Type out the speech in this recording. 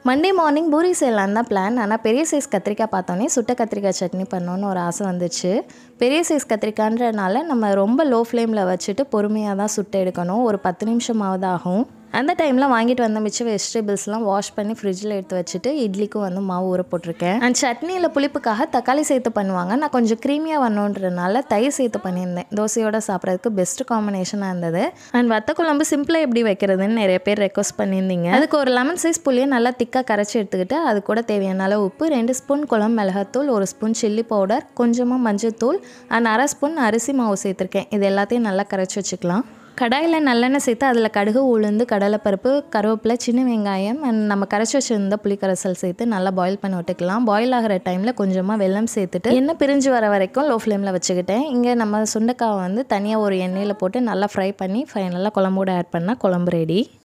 Monday morning puri செய்யலான்னு தான் plan. ஆனால் பெரிய சைஸ் கத்திரிக்காய் பார்த்தோன்னே சுட்ட கத்திரிக்காய் சட்னி பண்ணணுன்னு ஒரு ஆசை வந்துச்சு. பெரிய சைஸ் கத்திரிக்காய்ன்றனால நம்ம ரொம்ப லோ ஃப்ளேமில் வச்சுட்டு பொறுமையாக தான் சுட்டு எடுக்கணும். ஒரு 10 நிமிஷமாவது ஆகும். அந்த டைமில் வாங்கிட்டு வந்த மிச்ச வெஜிடபிள்ஸ்லாம் வாஷ் பண்ணி ஃப்ரிட்ஜில் எடுத்து வச்சுட்டு இட்லிக்கும் வந்து மாவு ஊற போட்டிருக்கேன். அண்ட் சட்னியில் புளிப்புக்காக தக்காளி சேர்த்து பண்ணுவாங்க. நான் கொஞ்சம் க்ரீமியாக வரணுன்றதுனால தயிர் சேர்த்து பண்ணியிருந்தேன். தோசையோடு சாப்பிட்றதுக்கு பெஸ்ட் காம்பினேஷனாக இருந்தது. அண்ட் வத்த குழம்பு சிம்பிளாக எப்படி வைக்கிறதுன்னு நிறைய பேர் ரெக்வஸ்ட் பண்ணியிருந்தீங்க. அதுக்கு ஒரு லெமன் சைஸ் புளியை நல்லா திக்காக கரைச்சி எடுத்துக்கிட்டு அது கூட தேவையான அளவு உப்பு, 2 ஸ்பூன் குழம்பு மிளகாத்தூள், 1 ஸ்பூன் சில்லி பவுடர், கொஞ்சமாக மஞ்சள் தூள் அண்ட் 1/2 ஸ்பூன் அரிசி மாவு சேர்த்துருக்கேன். இது எல்லாத்தையும் நல்லா கரைச்சி வச்சுக்கலாம். கடாயில் நல்லெண்ணெய் சேர்த்து அதில் கடுகு, உளுந்து, கடலைப்பருப்பு, கருவேப்பிலை, சின்ன வெங்காயம் அண்ட் நம்ம கரைச்சி வச்சுருந்த புளிக்கரைசல் சேர்த்து நல்லா பாயில் பண்ணி விட்டுக்கலாம். பாயில் ஆகிற டைமில் கொஞ்சமாக வெல்லம் சேர்த்துட்டு எண்ணெய் பிரிஞ்சு வர வரைக்கும் லோ ஃப்ளேமில் வச்சுக்கிட்டேன். இங்கே நம்ம சுண்டைக்காவை வந்து தனியாக ஒரு எண்ணெயில் போட்டு நல்லா ஃப்ரை பண்ணி ஃபைனலாக குழம்போடு ஆட் பண்ணால் குழம்பு ரெடி.